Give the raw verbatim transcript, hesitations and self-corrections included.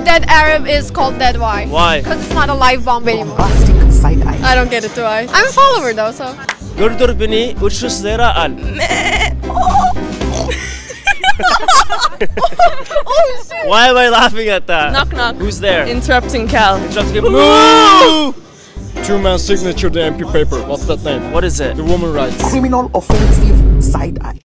dead Arab is called dead why? Why? Because it's not a live bomb anymore. Bombastic side eye. I don't get it, do I? I'm a follower though, so. Gördür beni uçsuz lira al. Oh shit! Why am I laughing at that? Knock knock. Who's there? Interrupting Cal. Interrupting him. Move! Two man signature the M P paper. What's that name? What is it? The woman rights. Criminal offensive side eye.